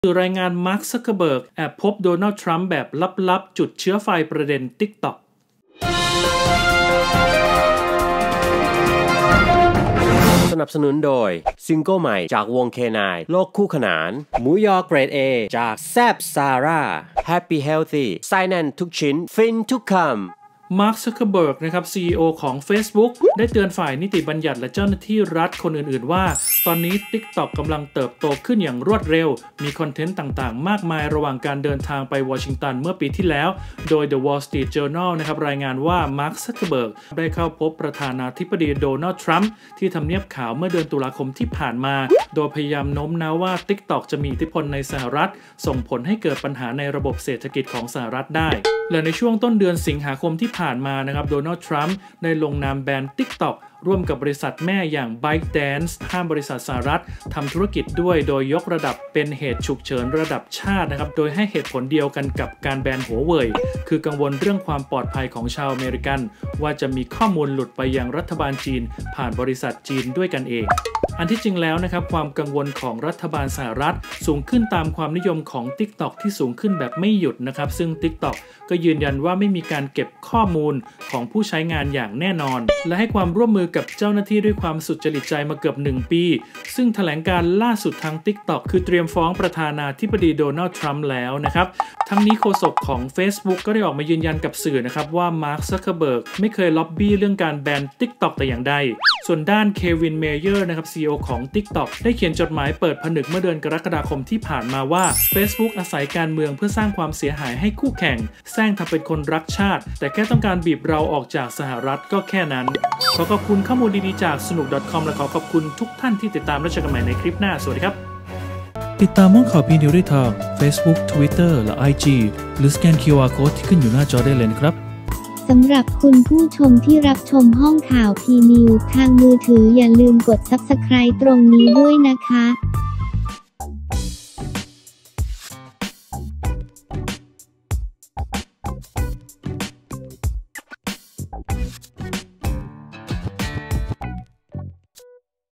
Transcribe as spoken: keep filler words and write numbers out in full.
สื่อรายงานมาร์ค ซักเคอร์เบิร์กแอบพบโดนัลด์ทรัมป์แบบลับๆจุดเชื้อไฟประเด็น TikTok สนับสนุนโดยซิงเกิลใหม่จากวง เค ไนน์ โลกคู่ขนานหมูยอเกรด เอ จากแซบซาร่า Happy Healthy ไส้แน่นทุกชิ้นฟินทุกคำมาร์ค ซักเคอร์เบิร์กนะครับ ซี อี โอ ของ Facebook ได้เตือนฝ่ายนิติบัญญัติและเจ้าหน้าที่รัฐคนอื่นๆว่าตอนนี้ TikTok กำลังเติบโตขึ้นอย่างรวดเร็วมีคอนเทนต์ต่างๆมากมายระหว่างการเดินทางไปวอชิงตันเมื่อปีที่แล้วโดย The Wall Street Journal นะครับรายงานว่ามาร์ค ซักเคอร์เบิร์กได้เข้าพบประธานาธิบดีโดนัลด์ทรัมป์ที่ทำเนียบขาวเมื่อเดือนตุลาคมที่ผ่านมาโดยพยายามโน้มน้าวว่า TikTok จะมีอิทธิพลในสหรัฐส่งผลให้เกิดปัญหาในระบบเศรษฐกิจของสหรัฐได้และในช่วงต้นเดือนสิงหาคมที่ผ่านมานะครับโดนัลด์ทรัมป์ได้ลงนามแบน TikTok ร่วมกับบริษัทแม่อย่าง ByteDance ห้ามบริษัทสหรัฐทำธุรกิจด้วยโดยยกระดับเป็นเหตุฉุกเฉินระดับชาตินะครับโดยให้เหตุผลเดียวกันกับการแบนหัวเว่ยคือกังวลเรื่องความปลอดภัยของชาวอเมริกันว่าจะมีข้อมูลหลุดไปยังรัฐบาลจีนผ่านบริษัทจีนด้วยกันเองอันที่จริงแล้วนะครับความกังวลของรัฐบาลสหรัฐสูงขึ้นตามความนิยมของ TikTok ที่สูงขึ้นแบบไม่หยุดนะครับซึ่ง TikTok ก็ยืนยันว่าไม่มีการเก็บข้อมูลของผู้ใช้งานอย่างแน่นอนและให้ความร่วมมือกับเจ้าหน้าที่ด้วยความสุจริตใจมาเกือบหนึ่งปีซึ่งแถลงการล่าสุดทาง TikTok คือเตรียมฟ้องประธานาธิบดีโดนัลด์ทรัมป์แล้วนะครับทั้งนี้โฆษกของ Facebook ก็ได้ออกมายืนยันกับสื่อนะครับว่ามาร์ค ซักเคอร์เบิร์กไม่เคยล็อบบี้เรื่องการแบน TikTok แต่อย่างใดส่วนด้านเควินเมเยอร์นะครับ ซี อี โอ ของ TikTok ได้เขียนจดหมายเปิดผนึกเมื่อเดือนกรกฎาคมที่ผ่านมาว่า Facebook อาศัยการเมืองเพื่อสร้างความเสียหายให้คู่แข่งแซงทำเป็นคนรักชาติแต่แค่ต้องการบีบเราออกจากสหรัฐก็แค่นั้นขอขอบคุณข้อมูลดีๆจากสนุก .com และขอขอบคุณทุกท่านที่ติดตามและเจอกันใหม่ในคลิปหน้าสวัสดีครับติดตามห้องข่าวพีนิวได้ทาง Facebook Twitter และ ไอ จี หรือสแกน คิว อาร์ Code ที่ขึ้นอยู่หน้าจอได้เลยนะครับสำหรับคุณผู้ชมที่รับชมห้องข่าวพีนิวทางมือถืออย่าลืมกด ซับสไครบ์ ตรงนี้ด้วยนะคะ